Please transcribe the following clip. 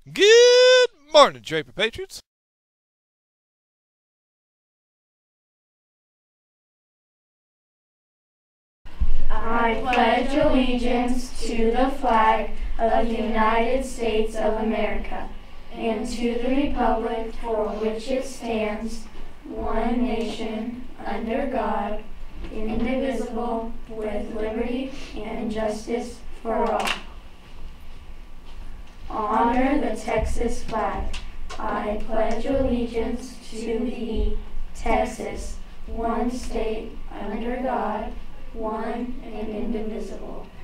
Good morning, Draper Patriots. I pledge allegiance to the flag of the United States of America and to the republic for which it stands, one nation, under God, indivisible, with liberty and justice for all. Honor the Texas flag. I pledge allegiance to thee, Texas, one state, under God, one and indivisible,